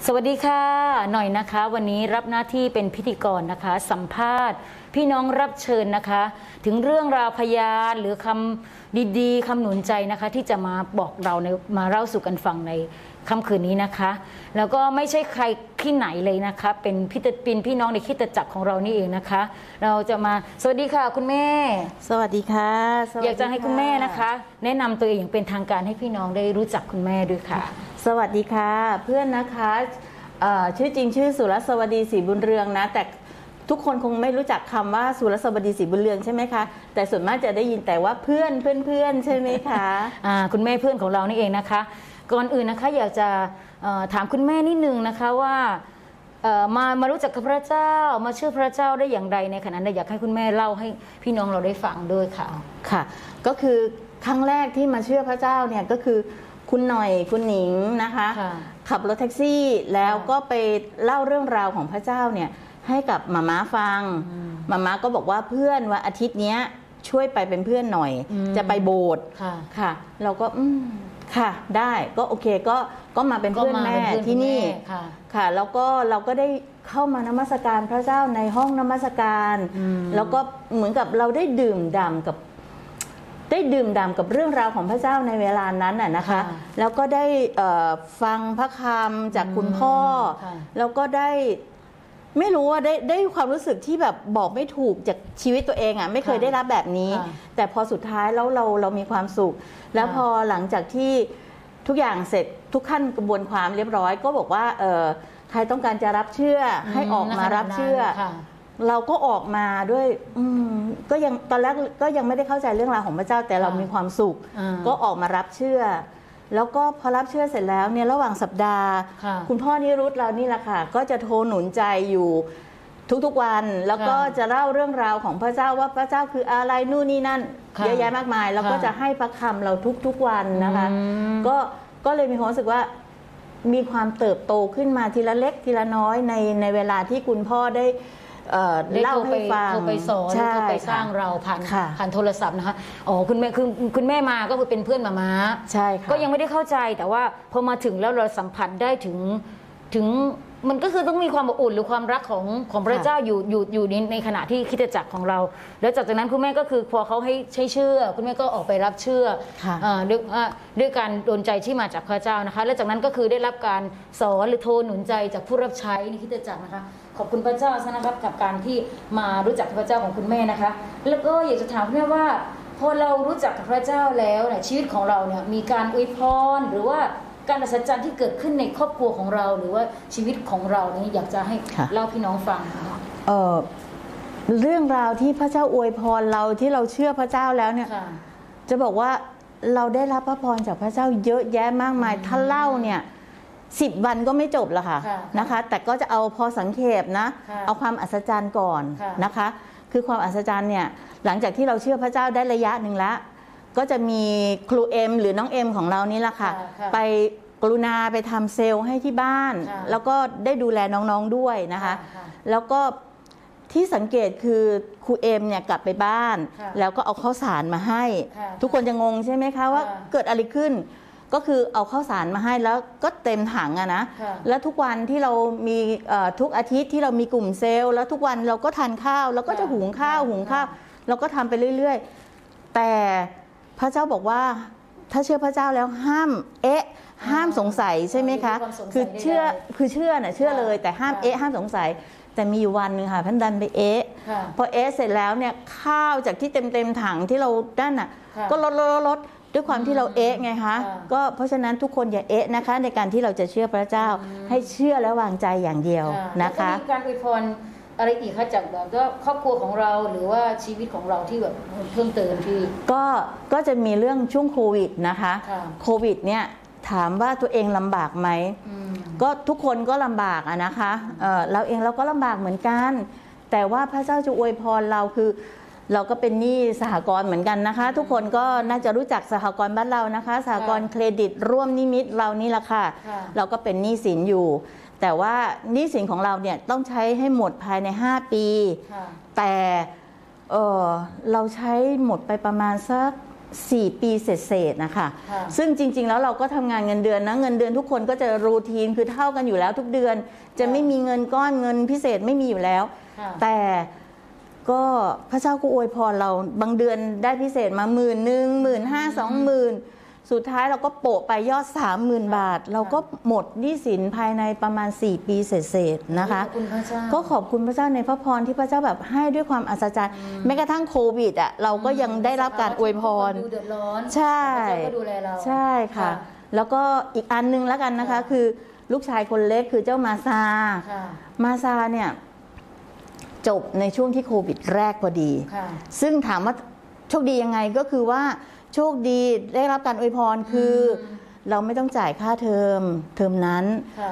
สวัสดีค่ะหน่อยนะคะวันนี้รับหน้าที่เป็นพิธีกรนะคะสัมภาษณ์พี่น้องรับเชิญนะคะถึงเรื่องราวพยานหรือคำดีๆคำหนุนใจนะคะที่จะมาบอกเรามาเล่าสู่กันฟังในค่ำคืนนี้นะคะแล้วก็ไม่ใช่ใครที่ไหนเลยนะคะเป็นพี่น้องในคริสตจักรของเรานี่เองนะคะเราจะมาสวัสดีค่ะคุณแม่สวัสดีค่ะอยากจะให้คุณแม่นะคะแนะนำตัวเองอย่างเป็นทางการให้พี่น้องได้รู้จักคุณแม่ด้วยค่ะสวัสดีค่ะเพื่อนนะคะชื่อจริงชื่อสุรสวดีศรีบุญเรืองนะแต่ทุกคนคงไม่รู้จักคำว่าสุรสวดีศรีบุญเรืองใช่ไหมคะแต่ส่วนมากจะได้ยินแต่ว่าเพื่อนใช่ไหมคะคุณแม่เพื่อนของเรานี่เองนะคะก่อนอื่นนะคะอยากจะถามคุณแม่นิดนึงนะคะว่ามารู้จักกับพระเจ้ามาเชื่อพระเจ้าได้อย่างไรในขณะนั้นอยากให้คุณแม่เล่าให้พี่น้องเราได้ฟังด้วยค่ะค่ะก็คือครั้งแรกที่มาเชื่อพระเจ้าเนี่ยก็คือคุณหน่อยคุณหนิงนะคะขับรถแท็กซี่แล้วก็ไปเล่าเรื่องราวของพระเจ้าเนี่ยให้กับหม่าม้าฟังหม่าม้าก็บอกว่าเพื่อนว่าอาทิตย์นี้ช่วยไปเป็นเพื่อนหน่อยจะไปโบสถ์ค่ะเราก็ค่ะได้ก็โอเคก็มาเป็นเพื่อนแม่ที่นี่ค่ะแล้วก็เราก็ได้เข้ามานมัสการพระเจ้าในห้องนมัสการแล้วก็เหมือนกับเราได้ดื่มด่ำกับเรื่องราวของพระเจ้าในเวลานั้นน่ะนะคะแล้วก็ได้ฟังพระคำจากคุณพ่อแล้วก็ได้ไม่รู้ว่าได้ความรู้สึกที่แบบบอกไม่ถูกจากชีวิตตัวเองอ่ะไม่เคยได้รับแบบนี้แต่พอสุดท้ายแล้วเรามีความสุขแล้วพอหลังจากที่ทุกอย่างเสร็จทุกขั้นกระบวนความเรียบร้อยก็บอกว่าใครต้องการจะรับเชื่อให้ออกมารับเชื่อเราก็ออกมาด้วยก็ยังตอนแรกก็ยังไม่ได้เข้าใจเรื่องราวของพระเจ้าแต่เรามีความสุขก็ออกมารับเชื่อแล้วก็พอรับเชื่อเสร็จแล้วเนี่ยระหว่างสัปดาห์คุณพ่อนิรุตเรานี่แหละค่ะก็จะโทรหนุนใจอยู่ทุกๆวันแล้วก็จะเล่าเรื่องราวของพระเจ้าว่าพระเจ้าคืออะไรนู่นนี่นั่นเยอะแยะมากมายแล้วก็จะให้พระคำเราทุกๆวันนะคะก็เลยมีความรู้สึกว่ามีความเติบโตขึ้นมาทีละเล็กทีละน้อยในเวลาที่คุณพ่อได้เล่าให้ฟังโทรไปสอนโทรไปสร้างเราผ่านโทรศัพท์นะคะอ๋อคุณแม่คือคุณแม่มาก็คือเป็นเพื่อนมาม้าใช่ค่ะก็ยังไม่ได้เข้าใจแต่ว่าพอมาถึงแล้วเราสัมผัสได้ถึงมันก็คือต้องมีความอบอุ่นหรือความรักของพระเจ้าอยู่ในขณะที่คริสตจักรของเราแล้วจากนั้นคุณแม่ก็คือพอเขาให้เชื่อคุณแม่ก็ออกไปรับเชื่อด้วยการโดนใจที่มาจากพระเจ้านะคะและจากนั้นก็คือได้รับการสอนหรือโทรหนุนใจจากผู้รับใช้ในคริสตจักรนะคะขอบคุณพระเจ้านะครับกับการที่มารู้จักพระเจ้าของคุณแม่นะคะแล้วก็อยากจะถามคุณแม่ว่าพอเรารู้จักกับพระเจ้าแล้วเนี่ยชีวิตของเราเนี่ยมีการอวยพรหรือว่าการอัศจรรย์ที่เกิดขึ้นในครอบครัวของเราหรือว่าชีวิตของเรานี่อยากจะให้เล่าพี่น้องฟังเรื่องราวที่พระเจ้าอวยพรเราที่เราเชื่อพระเจ้าแล้วเนี่ยจะบอกว่าเราได้รับพระพรจากพระเจ้าเยอะแยะมากมายถ้าเล่าเนี่ย10 วันก็ไม่จบละค่ะนะคะแต่ก็จะเอาพอสังเขปนะเอาความอัศจรรย์ก่อนนะคะคือความอัศจรรย์เนี่ยหลังจากที่เราเชื่อพระเจ้าได้ระยะหนึ่งแล้วก็จะมีครูเอ็มหรือน้องเอ็มของเรานี่แหละค่ะไปกรุณาไปทำเซลล์ให้ที่บ้านแล้วก็ได้ดูแลน้องๆด้วยนะคะแล้วก็ที่สังเกตคือครูเอ็มเนี่ยกลับไปบ้านแล้วก็เอาข้าวสารมาให้ทุกคนจะงงใช่ไหมคะว่าเกิดอะไรขึ้นก็คือเอาข้าวสารมาให้แล้วก็เต็มถังอะนะแล้วทุกวันที่เรามีทุกอาทิตย์ที่เรามีกลุ่มเซลล์แล้วทุกวันเราก็ทานข้าวแล้วก็จะหุงข้าวเราก็ทำไปเรื่อยๆแต่พระเจ้าบอกว่าถ้าเชื่อพระเจ้าแล้วห้ามสงสัยใช่ไหมคะคือเชื่อน่ะเชื่อเลยแต่ห้ามสงสัยแต่มีอยู่วันนึงค่ะพันดันไปพอเสร็จแล้วเนี่ยข้าวจากที่เต็มถังที่เราด้านน่ะก็ลดด้วยความที่เราไงคะก็เพราะฉะนั้นทุกคนอย่านะคะในการที่เราจะเชื่อพระเจ้าให้เชื่อและวางใจอย่างเดียวนะคะมีการอวยพรอะไรอีกคะจากแบบว่าครอบครัวของเราหรือว่าชีวิตของเราที่แบบเพิ่มเติมที่ก็จะมีเรื่องช่วงโควิดนะคะโควิดเนี่ยถามว่าตัวเองลำบากไหมก็ทุกคนก็ลำบากอะนะคะเราเองเราก็ลำบากเหมือนกันแต่ว่าพระเจ้าจะอวยพรเราคือเราก็เป็นหนี้สหกรณ์เหมือนกันนะคะทุกคนก็น่าจะรู้จักสหกรณ์บ้านเรานะคะสหกรณ์เครดิตร่วมนิมิตเรานี่แหละค่ะเราก็เป็นหนี้สินอยู่แต่ว่าหนี้สินของเราเนี่ยต้องใช้ให้หมดภายใน5 ปีแต่เราใช้หมดไปประมาณสัก 4 ปีเศษๆนะคะค่ะซึ่งจริงๆแล้วเราก็ทำงานเงินเดือนนะเงินเดือนทุกคนก็จะรูทีนคือเท่ากันอยู่แล้วทุกเดือน จะไม่มีเงินก้อนเงินพิเศษไม่มีอยู่แล้วค่ะแต่ก็พระเจ้าก็อวยพรเราบางเดือนได้พิเศษมา10,000 15,000 20,000สุดท้ายเราก็โปะไปยอด 30,000 บาท เราก็หมดหนี้สินภายในประมาณ4 ปีเศษๆนะคะขอบคุณพระเจ้าก็ขอบคุณพระเจ้าในพระพรที่พระเจ้าแบบให้ด้วยความอัศจรรย์แม้กระทั่งโควิดอ่ะเราก็ยังได้รับการอวยพรดูเดือดร้อนใช่พระเจ้าก็ดูแลเราใช่ค่ะ แล้วก็อีกอันนึงแล้วกันนะคะ คือลูกชายคนเล็กคือเจ้ามาซาค่ะมาซาเนี่ยจบในช่วงที่โควิดแรกพอดีค่ะซึ่งถามว่าโชคดียังไงก็คือว่าโชคดีได้รับการอวยพรคือเราไม่ต้องจ่ายค่าเทอมนั้นค่ะ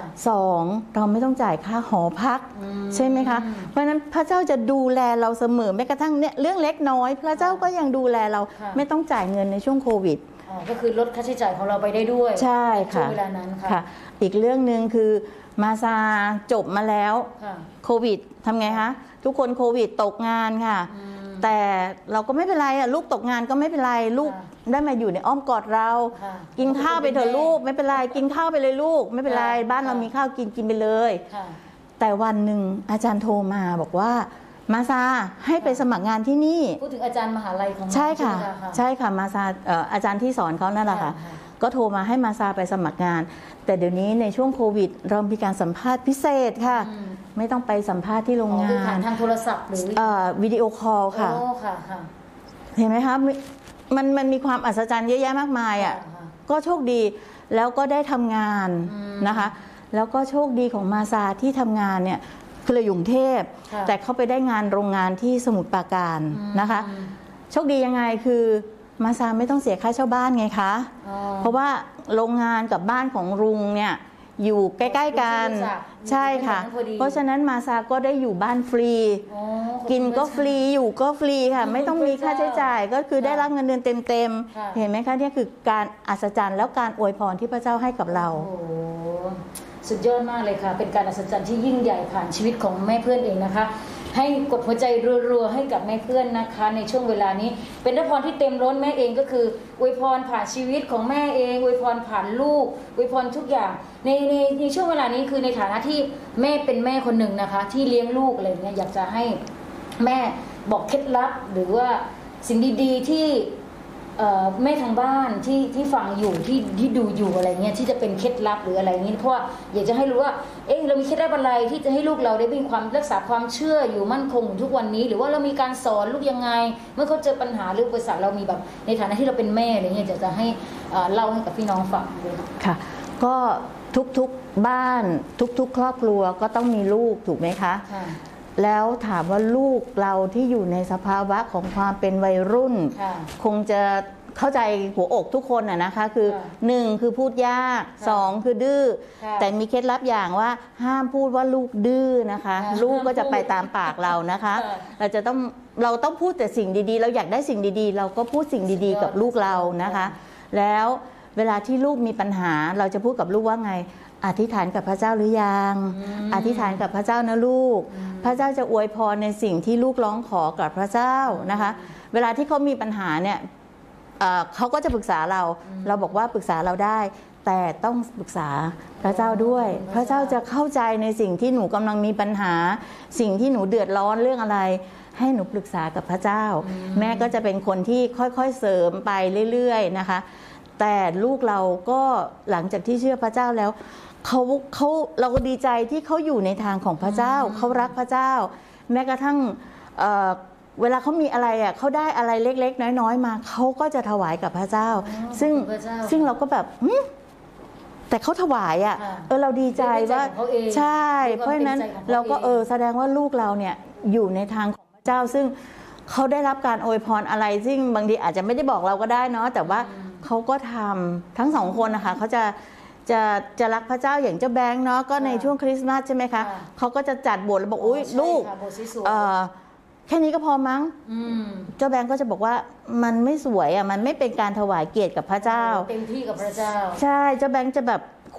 2เราไม่ต้องจ่ายค่าหอพักใช่ไหมคะเพราะฉะนั้นพระเจ้าจะดูแลเราเสมอแม้กระทั่งเนี่ยเรื่องเล็กน้อย พระเจ้าก็ยังดูแลเราค่ะไม่ต้องจ่ายเงินในช่วงโควิดอ๋อก็คือลดค่าใช้จ่ายของเราไปได้ด้วยใช่ช่วค่ะงเวลานั้นค่ะค่ะ อีกเรื่องหนึ่งคือมาซาจบมาแล้วค่ะโควิดทำไงคะทุกคนโควิดตกงานค่ะ แต่เราก็ไม่เป็นไรอ่ะลูกตกงานก็ไม่เป็นไรลูกค่ะได้มาอยู่ในอ้อมกอดเราค่ะกินข้าวไปเถอะลูกไม่เป็นไรกินข้าวไปเลยลูก ไม่เป็นไรค่ะบ้านเรามีข้าวกินไปเลยค่ะแต่วันหนึ่งอาจารย์โทรมาบอกว่ามาซาให้ไปสมัครงานที่นี่พูดถึงอาจารย์มหาลัยของเราใช่ค่ะไหมใช่ค่ะมาซาอาจารย์ที่สอนเขานั่นแหละค่ะค่ะก็โทรมาให้มาซาไปสมัครงาน แต่เดี๋ยวนี้ในช่วงโควิด เรามีการสัมภาษณ์พิเศษค่ะ ไม่ต้องไปสัมภาษณ์ที่โรงอ๋อคืองาผ่านนทางโทรศัพท์หรือวิดีโอคอลค่ะโอ้ค่ะค่ะเห็นไหมคะมันมีความอัศจรรย์เยอะแยะมากมายอ่ะค่ะก็โชคดีแล้วก็ได้ทำงานนะคะ แล้วก็โชคดีของมาซาที่ทำงานเนี่ยคือเราอยู่กรุงเทพค่ะแต่เขาไปได้งานโรงงานที่สมุทรปราการนะคะ โชคดียังไงคือมาซาไม่ต้องเสียค่าเช่าบ้านไงคะอ๋อเพราะว่าโรงงานกับบ้านของลุงเนี่ยอยู่ใกล้ๆกันรู้จักใช่ค่ะอยู่ตรงนั้นพอดีเพราะฉะนั้นมาซาก็ได้อยู่บ้านฟรีอ๋อขอบคุณกินก็พระฟเจ้ารีอยู่ก็ฟรีค่ะขอบคุณไม่ต้องมีค่าใช้จ่ายก็คือค่ะได้รับเงินเดือนเต็มค่ะๆเห็นไหมคะเนี่ยคือการอัศจรรย์แล้วการอวยพรที่พระเจ้าให้กับเราโอ้โหสุดยอดมากเลยค่ะ เป็นการอัศจรรย์ที่ยิ่งใหญ่ผ่านชีวิตของแม่เพื่อนเองนะคะ ให้กดหัวใจรัวๆให้กับแม่เพื่อนนะคะ ในช่วงเวลานี้ เป็นพระพรที่เต็มล้นแม่เองก็คืออวยพรผ่านชีวิตของแม่เองอวยพรผ่านลูกอวยพรทุกอย่างในช่วงเวลานี้คือในฐานะที่แม่เป็นแม่คนหนึ่งนะคะ ที่เลี้ยงลูกอะไรเงี้ยอยากจะให้แม่บอกเคล็ดลับหรือว่าสิ่งดีๆที่แม่ทางบ้านที่ฟังอยู่ที่ดูอยู่อะไรเงี้ยที่จะเป็นเคล็ดลับหรืออะไรเงี้ยเพราะว่าอยากจะให้รู้ว่าเรามีเคล็ดลับอะไรที่จะให้ลูกเราได้มีความรักษาความเชื่ออยู่มั่นคงอยู่ทุกวันนี้ หรือว่าเรามีการสอนลูกยังไง เมื่อเขาเจอปัญหาหรืออุปสรรคเรามีแบบในฐานะที่เราเป็นแม่อะไรเงี้ยจะให้เล่าให้กับพี่น้องฟังเลยค่ะค่ะ ก็ทุกๆบ้านทุกๆ ครอบครัวก็ต้องมีลูกถูกไหมคะค่ะแล้วถามว่าลูกเราที่อยู่ในสภาวะของความเป็นวัยรุ่นค่ะคงจะเข้าใจหัวอกทุกคนนะคะ คือค่ะ 1คือพูดยากค่ะ 2คือดื้อค่ะแต่มีเคล็ดลับอย่างว่าห้ามพูดว่าลูกดื้อนะคะค่ะลูกก็จะไปตามปากเรานะคะค่ะเราต้องพูดแต่สิ่งดีๆ เราอยากได้สิ่งดีๆ เราก็พูดสิ่งดีๆ กับลูกเรานะคะ แล้วเวลาที่ลูกมีปัญหาเราจะพูดกับลูกว่าไง อธิษฐานกับพระเจ้าหรือยังอธิษฐานกับพระเจ้านะลูก พระเจ้าจะอวยพรในสิ่งที่ลูกร้องขอกับพระเจ้านะคะ เวลาที่เขามีปัญหาเนี่ยเขาก็จะปรึกษาเรา เราบอกว่าปรึกษาเราได้ แต่ต้องปรึกษาพระเจ้าด้วย พระเจ้าจะเข้าใจในสิ่งที่หนูกำลังมีปัญหา สิ่งที่หนูเดือดร้อนเรื่องอะไร ให้หนูปรึกษากับพระเจ้า แม่ก็จะเป็นคนที่ค่อยๆเสริมไปเรื่อยๆนะคะ แต่ลูกเราก็หลังจากที่เชื่อพระเจ้าแล้วเราก็ดีใจที่เขาอยู่ในทางของพระเจ้าเขารักพระเจ้า แม้กระทั่งเวลาเขามีอะไรอ่ะเขาได้อะไรเล็กๆน้อยๆมาเขาก็จะถวายกับพระเจ้า ซึ่งขอบคุณพระเจ้าซึ่งเราก็แบบแต่เขาถวายอ่ะค่ะเราดีใจว่าด้วยใจของเขาเองใช่ด้วยความเพราะฉะนั้นเป็นใจของเขาเราก็เองแสดงว่าลูกเราเนี่ยอยู่ในทางของพระเจ้า ซึ่งเขาได้รับการอวยพรอะไรซึ่งบางทีอาจจะไม่ได้บอกเราก็ได้เนาะแต่ว่าเขาก็ทำทั้งสองคนนะคะเขาจะรักพระเจ้าอย่างเจ้าแบงค์เนาะก็ในช่วงคริสต์มาสใช่ไหมคะค่ะเขาก็จะจัดโบสถ์แล้วบอกอุ้ยใช่ลูกค่ะโบสถ์สวยๆแค่นี้ก็พอมั้ง เจ้าแบงค์ก็จะบอกว่ามันไม่สวยอ่ะมันไม่เป็นการถวายเกียรติกับพระเจ้าเต็มที่กับพระเจ้าใช่เจ้าแบงค์จะแบบข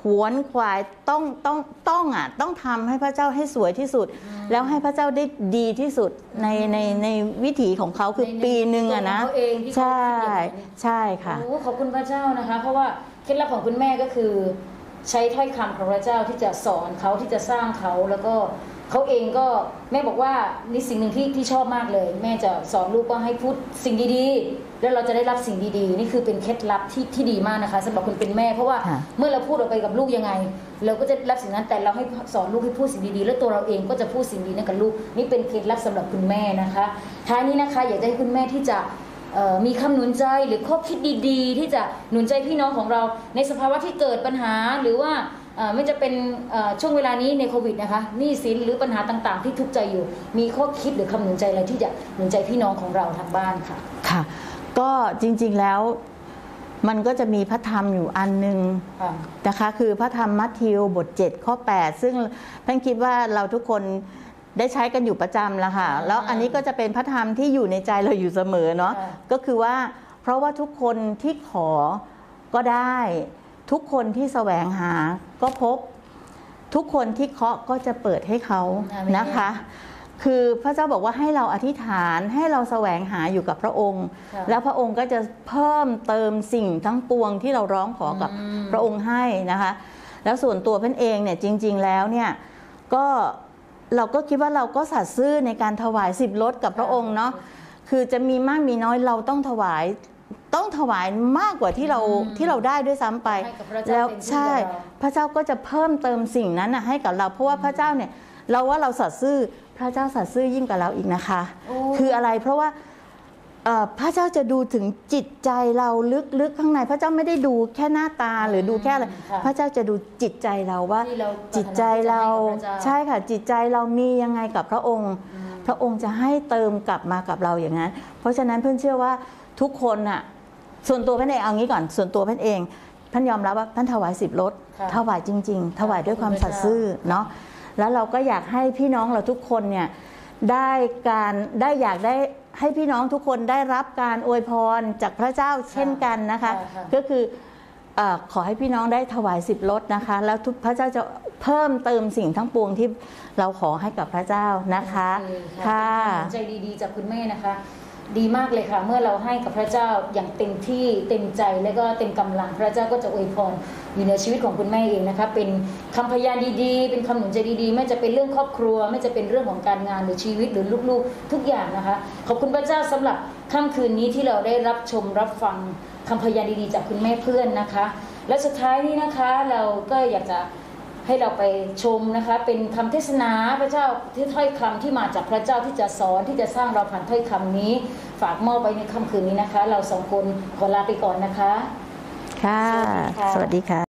วนขวายต้องทำให้พระเจ้าให้สวยที่สุด แล้วให้พระเจ้าได้ดีที่สุดในวิถีของเขาคือปีหนึ่งอะนะใช่ใช่ค่ะขอบคุณพระเจ้านะคะเพราะว่าเคล็ดลับของคุณแม่ก็คือใช้ถ้อยคำของพระเจ้าที่จะสอนเขาที่จะสร้างเขาแล้วก็เขาเองก็แม่บอกว่านี่สิ่งหนึ่งที่ชอบมากเลยแม่จะสอนลูกว่าให้พูดสิ่งดีๆแล้วเราจะได้รับสิ่งดีๆนี่คือเป็นเคล็ดลับที่ดีมากนะคะสำหรับคนเป็นแม่เพราะว่าเมื่อเราพูดออกไปกับลูกยังไงเราก็จะรับสิ่งนั้นแต่เราให้สอนลูกให้พูดสิ่งดีๆแล้วตัวเราเองก็จะพูดสิ่งดีนั้นกับลูกนี่เป็นเคล็ดลับสำหรับคุณแม่นะคะท้ายนี้นะคะอยากจะให้คุณแม่ที่จะมีคำหนุนใจหรือข้อคิดดีๆที่จะหนุนใจพี่น้องของเราในสภาวะที่เกิดปัญหาหรือว่าไม่จะเป็นช่วงเวลานี้ในโควิดนะคะหนี้สินหรือปัญหาต่างๆที่ทุกข์ใจอยู่มีข้อคิดหรือคำหนุนใจอะไรที่จะหนุนใจพี่น้องของเราทางบ้านค่ะค่ะก็จริงๆแล้วมันก็จะมีพระธรรมอยู่อันนึงนะคะคือพระธรรมมัทธิวบท7ข้อ8ซึ่งท่านคิดว่าเราทุกคนได้ใช้กันอยู่ประจำแล้วค่ะแล้วอันนี้ก็จะเป็นพระธรรมที่อยู่ในใจเราอยู่เสมอเนาะก็คือว่าเพราะว่าทุกคนที่ขอก็ได้ทุกคนที่แสวงหาก็พบทุกคนที่เคาะก็จะเปิดให้เขานะคะคือพระเจ้าบอกว่าให้เราอธิษฐานให้เราแสวงหาอยู่กับพระองค์แล้วพระองค์ก็จะเพิ่มเติมสิ่งทั้งปวงที่เราร้องขอกับพระองค์ให้นะคะแล้วส่วนตัวเพิ่นเองเนี่ยจริงๆแล้วเนี่ยก็เราก็คิดว่าเราก็สัตย์ซื่อในการถวาย10 รถกับพระองค์เนาะคือจะมีมากมีน้อยเราต้องถวายมากกว่าที่เราได้ด้วยซ้ำไปแล้วใช่พระเจ้าก็จะเพิ่มเติมสิ่งนั้นให้กับเราเพราะว่าพระเจ้าเนี่ยเราว่าเราสัตย์ซื่อพระเจ้าสัตย์ซื่อยิ่งกว่าเราอีกนะคะคืออะไรเพราะว่าพระเจ้าจะดูถึงจิตใจเราลึกๆข้างในพระเจ้าไม่ได้ดูแค่หน้าตาหรือดูแค่อะไรพระเจ้าจะดูจิตใจเราว่าจิตใจเราใช่ค่ะจิตใจเรามียังไงกับพระองค์พระองค์จะให้เติมกลับมากับเราอย่างนั้นเพราะฉะนั้นเพื่อนเชื่อว่าทุกคนน่ะส่วนตัวเพื่อนเองเอางี้ก่อนส่วนตัวเพื่อนเองท่านยอมรับว่าท่านถวาย10 รถถวายจริงๆถวายด้วยความสัตย์ซื่อเนาะแล้วเราก็อยากให้พี่น้องเราทุกคนเนี่ยอยากได้ให้พี่น้องทุกคนได้รับการอวยพรจากพระเจ้าเช่นกันนะคะก็คือขอให้พี่น้องได้ถวาย10 รถนะคะแล้วพระเจ้าจะเพิ่มเติมสิ่งทั้งปวงที่เราขอให้กับพระเจ้านะคะค่ะใจดีๆจากคุณแม่นะคะดีมากเลยค่ะเมื่อเราให้กับพระเจ้าอย่างเต็มที่เต็มใจและก็เต็มกำลังพระเจ้าก็จะอวยพรอยู่ในชีวิตของคุณแม่เองนะคะเป็นคำพยานดีๆเป็นคำหนุนใจดีๆไม่จะเป็นเรื่องครอบครัวไม่จะเป็นเรื่องของการงานหรือชีวิตหรือลูกๆทุกอย่างนะคะขอบคุณพระเจ้าสำหรับค่ำคืนนี้ที่เราได้รับชมรับฟังคำพยานดีๆจากคุณแม่เพื่อนนะคะและสุดท้ายนี้นะคะเราก็อยากจะให้เราไปชมนะคะเป็นคำเทศนาพระเจ้าที่ถ้อยคำที่มาจากพระเจ้าที่จะสอนที่จะสร้างเราผ่านถ้อยคำนี้ฝากมอบไว้ในค่ำคืนนี้นะคะเรา2 คนขอลาไปก่อนนะคะค่ะสวัสดีค่ะ